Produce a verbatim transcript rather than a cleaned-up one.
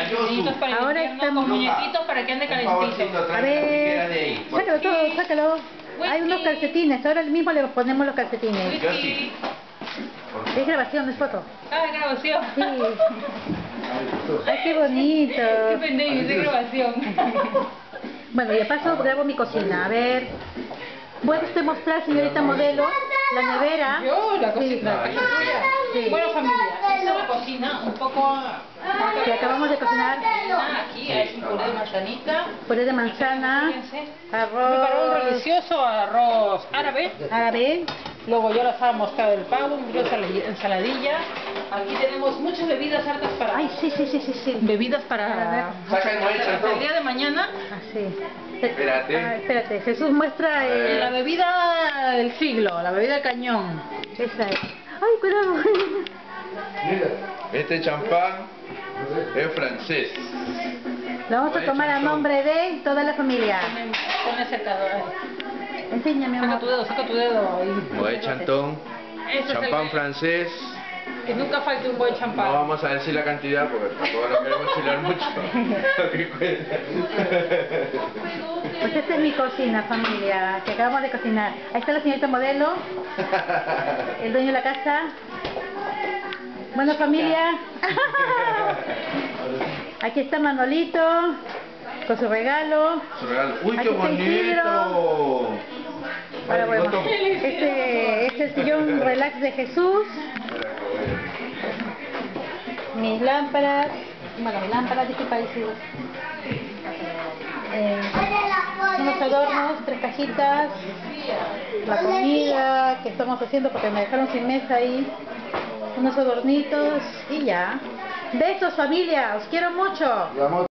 Muñequitos para el Ahora invierno, estamos- con muñequitos para que ande Un favorcito, calentito. A tráeme la tiquera de ver, ahí. sácalo todo, sácalo. Hay unos calcetines, ahora mismo le ponemos los calcetines. Yo sí. Es grabación, no es foto. Ah, grabación. Sí. Ay, qué bonito. Qué pendejo, es grabación. Bueno, y de paso grabo mi cocina. A ver. ¿Puede usted mostrar, señorita modelo, la nevera? Yo, la Sí. cocina, la casa tuya. Sí. Bueno, familia, esta es la cocina, un poco... Que acabamos de cocinar. Aquí hay un puré de manzanita. Puré de manzana, Fíjense. Preparó un arroz delicioso arroz árabe. árabe. Luego yo las hago moscada del pavo, un poquito de ensaladilla. Aquí tenemos muchas bebidas hartas para... Ay, sí, sí, sí, sí, sí. Bebidas para... Saca el Noel hasta el Chantón. día de mañana. Así. Espérate. Ah, espérate, Jesús muestra el... La bebida del siglo, la bebida de cañón. Esa es. Ay, cuidado. Este champán es francés. Lo vamos a tomar a nombre de toda la familia. Con ese secador. Enséñame, Saca amor. tu dedo, saca tu dedo. ahí. Moet Chantón, Ese es el champán que- francés. Que nunca falte un buen No champán. vamos a decir la cantidad porque tampoco lo queremos chilar mucho. Lo que cuesta. Pues esta es mi cocina, familia, que acabamos de cocinar. Ahí está la señorita modelo, el dueño de la casa. Bueno, familia. Aquí está Manolito con su regalo. Su regalo. ¡Uy, Aquí qué está Isidro. bonito! Ahora Ay, bueno, no tomo. este, este es el sillón relax de Jesús. Mis lámparas, bueno, mis lámparas, disculpa, Isidro. Eh, unos adornos, tres cajitas, la comida que estamos haciendo porque me dejaron sin mesa ahí, unos adornitos y ya. Besos, familia, os quiero mucho.